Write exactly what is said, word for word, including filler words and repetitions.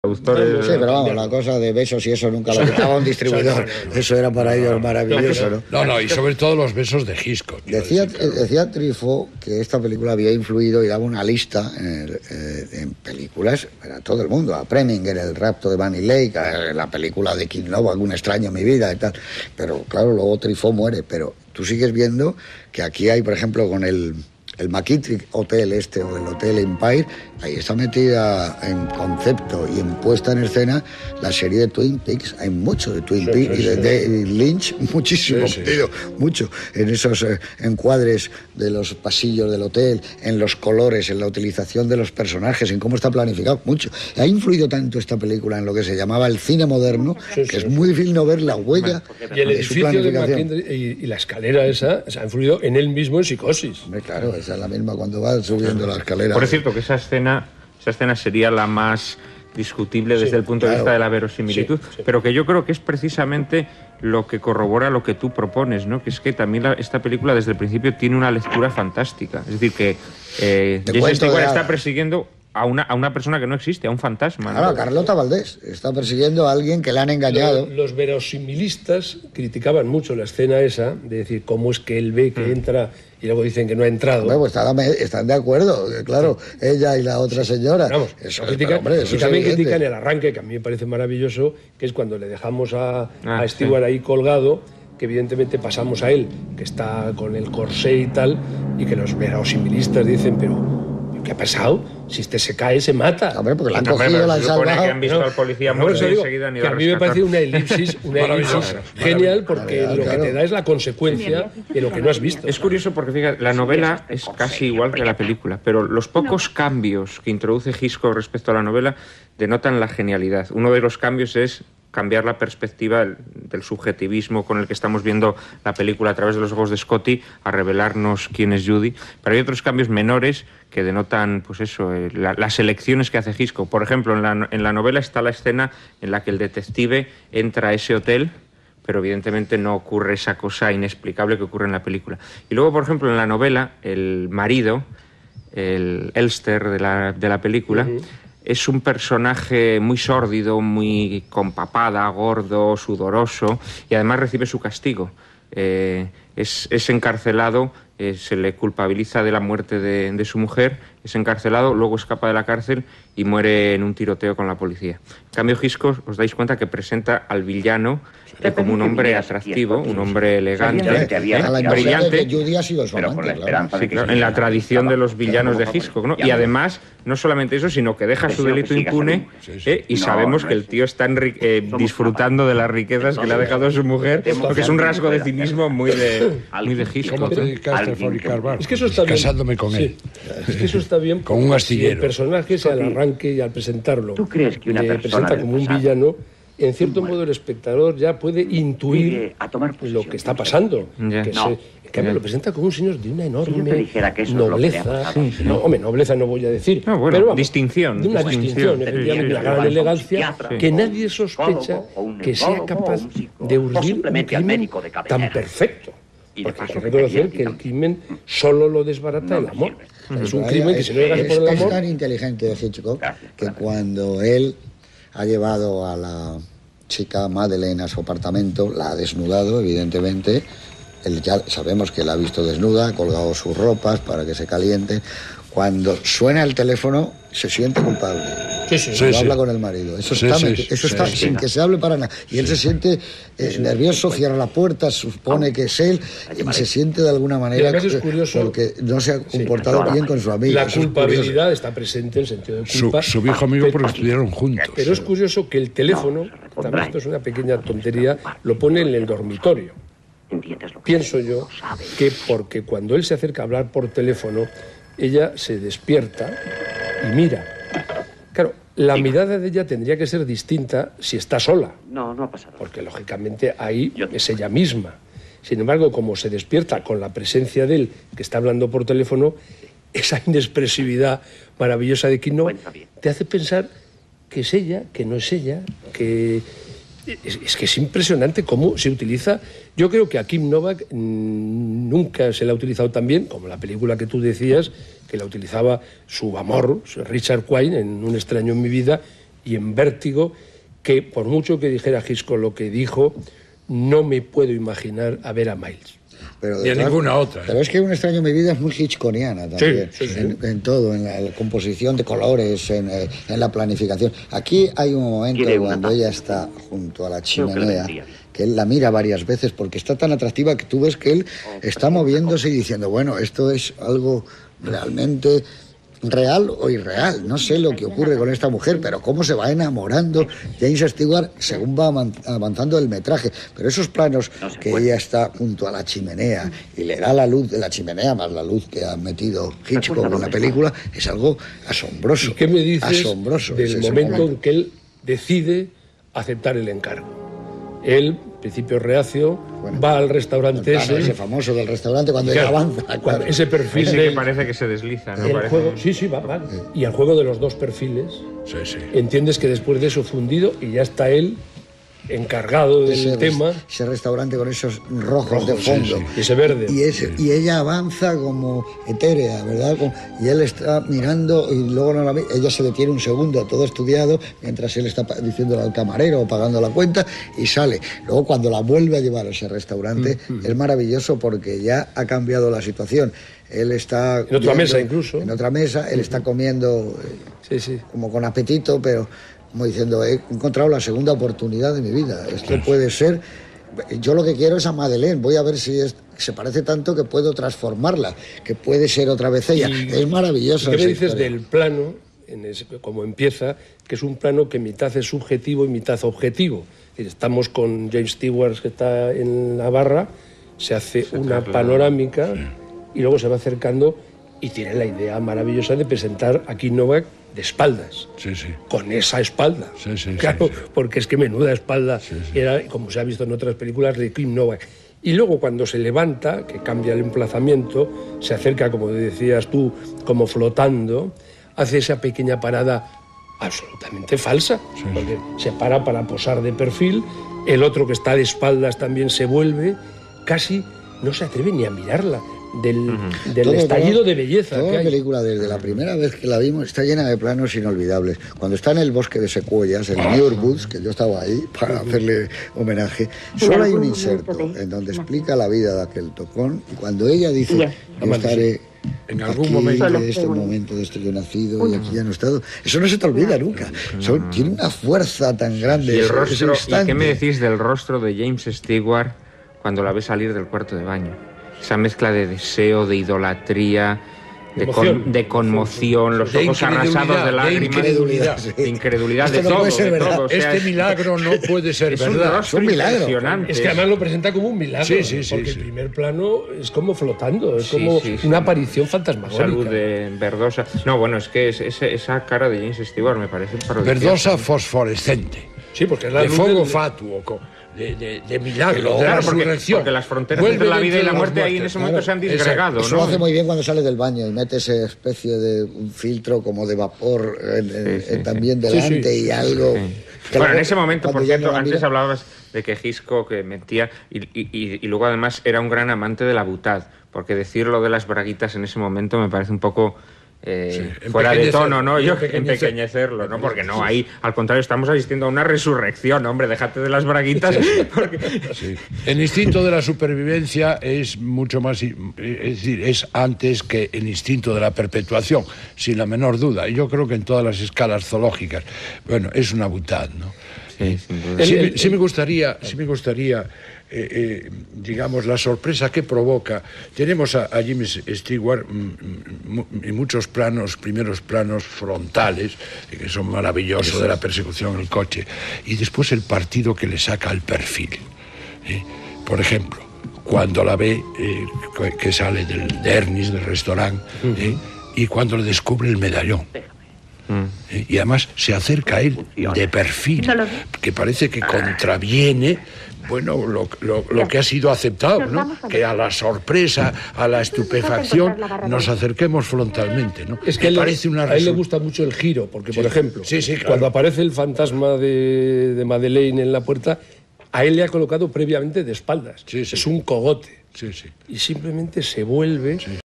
Sí, pero vamos, la cosa de besos y eso nunca lo daba un distribuidor. Eso era para ellos maravilloso, ¿no? No, no, y sobre todo los besos de Hitchcock. Decía, decía Truffaut que esta película había influido y daba una lista en, en películas para todo el mundo. A Preminger, El rapto de Bunny Lake, la película de Kim Novak, Un extraño en mi vida y tal. Pero claro, luego Truffaut muere, pero tú sigues viendo que aquí hay, por ejemplo, con el... el McKittrick Hotel este o el Hotel Empire, ahí está metida en concepto y en puesta en escena la serie de Twin Peaks. Hay mucho de Twin sí, Peaks sí, y de, de Lynch, muchísimo, sí, sí. Tío, mucho en esos eh, encuadres de los pasillos del hotel, en los colores, en la utilización de los personajes, en cómo está planificado, mucho. Ha influido tanto esta película en lo que se llamaba el cine moderno, sí, que sí, es sí. muy difícil no ver la huella y el de edificio su planificación. De y, y la escalera esa, se ha influido en él mismo en Psicosis. Hombre, claro, esa es la misma cuando va subiendo la escalera. Por cierto, que esa escena, esa escena sería la más discutible desde sí, el punto claro. de vista de la verosimilitud, sí, sí. pero que yo creo que es precisamente lo que corrobora lo que tú propones, ¿no? Que es que también la, esta película desde el principio tiene una lectura fantástica. Es decir, que eh, Jason Stewart está persiguiendo a una, a una persona que no existe, a un fantasma. Claro, ¿no? Carlota Valdés está persiguiendo a alguien que le han engañado. Los, los verosimilistas criticaban mucho la escena esa, de decir, cómo es que él ve que mm. entra y luego dicen que no ha entrado. Hombre, pues están, están de acuerdo, claro, sí. ella y la otra señora. Vamos, eso critican, hombre, eso y también critican el arranque, que a mí me parece maravilloso, que es cuando le dejamos a, ah, a Stewart sí. ahí colgado, que evidentemente pasamos a él, que está con el corsé y tal, y que los verosimilistas dicen, pero ¿qué ha pasado? Si este se cae, se mata. Hombre, porque la han cogido, la han salvado. Que han visto al policía no, morir digo, enseguida ni que a mí me parece una elipsis, una elipsis genial, porque claro, lo que te da es la consecuencia de lo que no has visto. Es curioso porque, fíjate, la novela es casi igual que la película, pero los pocos cambios que introduce Hitchcock respecto a la novela denotan la genialidad. Uno de los cambios es cambiar la perspectiva del subjetivismo con el que estamos viendo la película a través de los ojos de Scotty a revelarnos quién es Judy. Pero hay otros cambios menores que denotan, pues eso, eh, la, las elecciones que hace Hitchcock. Por ejemplo, en la, en la novela está la escena en la que el detective entra a ese hotel, pero evidentemente no ocurre esa cosa inexplicable que ocurre en la película. Y luego, por ejemplo, en la novela, el marido, el Elster de la, de la película, uh-huh. es un personaje muy sórdido, muy con papada, gordo, sudoroso, y además recibe su castigo. Eh, es, es encarcelado, eh, se le culpabiliza de la muerte de, de su mujer, es encarcelado, luego escapa de la cárcel y muere en un tiroteo con la policía. En cambio, Hitchcock, os dais cuenta que presenta al villano eh, como un hombre atractivo, un hombre elegante, eh, brillante, sí, claro, en la tradición de los villanos de Hitchcock, ¿no? Y además, no solamente eso, sino que deja su delito impune eh, y sabemos que el tío está eh, disfrutando de las riquezas que le ha dejado su mujer, porque es un rasgo de cinismo muy de, muy de Hitchcock. Es que eso está bien. Casándome con él. Sí. Es que eso está bien. Con un astillero. Si el personaje al arranque y al presentarlo ¿Tú crees que una le presenta como un villano, en cierto modo el espectador ya puede intuir lo que está pasando. Yeah. Que no. se, en cambio lo presenta como un señor de una enorme si nobleza. Sí, sí. No, hombre, nobleza no voy a decir. No, bueno, pero vamos, distinción. De una distinción, distinción, efectivamente, una gran elegancia sí. que nadie sospecha que sea capaz de urdir un crimen tan perfecto. Porque hay que reconocer que el crimen solo lo desbarata el amor. O sea, es un crimen que si no llegas por el amor... Es tan inteligente de Hitchcock que cuando él ha llevado a la chica Madeleine a su apartamento, la ha desnudado, evidentemente. Él ya sabemos que la ha visto desnuda, ha colgado sus ropas para que se caliente. Cuando suena el teléfono, se siente culpable. Sí, sí, sí, sí. habla con el marido. Eso sí, está, sí, eso sí, está sí, sin sí. que se hable para nada. Y él se siente eh, nervioso, cierra la puerta, supone que es él, y se siente de alguna manera que, es curioso, porque no se ha comportado sí, bien con su amigo. La eso culpabilidad está presente, el sentido de culpa. Su, su viejo amigo porque estuvieron juntos. Pero es curioso que el teléfono, también esto es una pequeña tontería, lo pone en el dormitorio. Pienso yo que porque cuando él se acerca a hablar por teléfono, ella se despierta y mira. Claro, la mirada de ella tendría que ser distinta si está sola. No, no ha pasado. Porque lógicamente ahí es ella misma. Sin embargo, como se despierta con la presencia de él, que está hablando por teléfono, esa inexpresividad maravillosa de Kim Novak te hace pensar que es ella, que no es ella, que... Es, es que es impresionante cómo se utiliza. Yo creo que a Kim Novak mmm, nunca se la ha utilizado tan bien como la película que tú decías, que la utilizaba su amor, Richard Quine, en Un extraño en mi vida, y en Vértigo, que por mucho que dijera Hitchcock lo que dijo, no me puedo imaginar a ver a Miles. Pero ni a ninguna otra. Pero es que Un extraño en mi vida es muy hitchconiana también, sí, sí, sí. En, en todo, en la, la composición de colores, en, eh, en la planificación. Aquí hay un momento cuando ella está junto a la chimenea, que él la mira varias veces porque está tan atractiva que tú ves que él está moviéndose y diciendo, bueno, esto es algo realmente real o irreal. No sé lo que ocurre con esta mujer, pero cómo se va enamorando James Stewart según va avanzando el metraje. Pero esos planos que ella está junto a la chimenea y le da la luz de la chimenea más la luz que ha metido Hitchcock en la película, es algo asombroso. ¿Y qué me dices asombroso del momento, momento en que él decide aceptar el encargo? Él, principio reacio, bueno, va al restaurante ese, ese famoso del restaurante cuando ella avanza, claro. Cuando ese perfil ese de, que parece que se desliza, ¿no? El Parece... juego, sí, sí, va, va. Sí. Y el juego de los dos perfiles, sí, sí. entiendes que después de eso fundido y ya está él encargado del ese, tema. Ese restaurante con esos rojos, rojos de fondo. Sí, sí. Y ese verde. Y, ese, y ella avanza como etérea, ¿verdad? Y él está mirando y luego no la ve. Ella se detiene un segundo, todo estudiado, mientras él está diciéndole al camarero o pagando la cuenta y sale. Luego cuando la vuelve a llevar a ese restaurante, mm-hmm. es maravilloso porque ya ha cambiado la situación. Él está... En otra viendo, mesa incluso. En otra mesa, él mm-hmm. está comiendo sí, sí. como con apetito, pero... como diciendo, he encontrado la segunda oportunidad de mi vida. Esto puede ser... Yo lo que quiero es a Madeleine. Voy a ver si es, se parece tanto que puedo transformarla, que puede ser otra vez ella. Y, es maravilloso. ¿Qué me dices historia? Del plano, en ese, como empieza, que es un plano que mitad es subjetivo y mitad objetivo? Estamos con James Stewart, que está en la barra, se hace se una trasladó. panorámica sí. y luego se va acercando y tiene la idea maravillosa de presentar a Kim Novak de espaldas, sí, sí. con esa espalda, sí, sí, claro, sí, sí. porque es que menuda espalda sí, sí. era, como se ha visto en otras películas, de Kim Novak. Y luego cuando se levanta, que cambia el emplazamiento, se acerca, como decías tú, como flotando, hace esa pequeña parada absolutamente falsa, sí, porque sí. se para para posar de perfil, el otro que está de espaldas también se vuelve, casi no se atreve ni a mirarla. Del, uh-huh. del todo, estallido todo, de belleza toda que la hay. película, desde la primera vez que la vimos, está llena de planos inolvidables. Cuando está en el bosque de secuoyas, en Muir Woods, que yo estaba ahí para hacerle homenaje, solo hay un inserto en donde explica la vida de aquel tocón, y cuando ella dice, yo estaré en algún aquí, momento de este momento, de este que he nacido y aquí ya no he estado, eso no se te olvida nunca. Son, tiene una fuerza tan grande. Y el rostro, ¿y qué me decís del rostro de James Stewart cuando la ve salir del cuarto de baño? Esa mezcla de deseo, de idolatría, de, con, de conmoción, los ojos arrasados de lágrimas, de incredulidad, sí. de, incredulidad, Esto de no todo. puede ser de verdad. todo. O sea, este milagro no puede ser es verdad. Un es un milagro. Impresionante. Es que además lo presenta como un milagro. Sí, sí, sí, porque sí. el primer plano es como flotando, es sí, como sí, sí. una aparición fantasmagórica. Salud de verdosa. No, bueno, es que es, es, esa cara de James Stewart me parece parodisíaca. Verdosa fosforescente. Sí, porque es la de fuego del... fatuo. De, de, de milagro, claro, de la porque, resurrección. Porque las fronteras entre la vida y la muerte ahí en ese momento claro, se han disgregado. Eso ¿no? lo hace muy bien cuando sale del baño y mete esa especie de un filtro como de vapor en, en, sí, sí, también sí. delante sí, sí. y algo... Sí. Bueno, luego, en ese momento, por cierto, antes mira... hablabas de que Hitchcock que mentía y, y, y, y luego además era un gran amante de la boutade, porque decir lo de las braguitas en ese momento me parece un poco... Eh, sí, fuera de tono, ¿no? Yo empequeñecerlo, ¿no? Porque no, ahí, al contrario, estamos asistiendo a una resurrección, hombre, déjate de las braguitas. Sí, porque... sí. El instinto de la supervivencia es mucho más, es decir, es antes que el instinto de la perpetuación, sin la menor duda. Y yo creo que en todas las escalas zoológicas, bueno, es una boutade, ¿no? Sí, sí, me, sí me gustaría, sí me gustaría eh, eh, digamos, la sorpresa que provoca. Tenemos a, a James Stewart en muchos planos, primeros planos frontales, que son maravillosos, de la persecución en el coche, y después el partido que le saca al perfil. ¿eh? Por ejemplo, cuando la ve eh, que sale del, de Ernest, del restaurante, ¿eh? y cuando le descubre el medallón. Mm. Y además se acerca a él de perfil, que parece que contraviene, bueno, lo, lo, lo que ha sido aceptado, ¿no? Que a la sorpresa, a la estupefacción, nos acerquemos frontalmente, ¿no? Es que parece una a él le gusta mucho el giro, porque, sí, por ejemplo, sí, sí, claro. cuando aparece el fantasma de, de Madeleine en la puerta, a él le ha colocado previamente de espaldas. Sí, sí. Es un cogote. Sí, sí. Y simplemente se vuelve... Sí.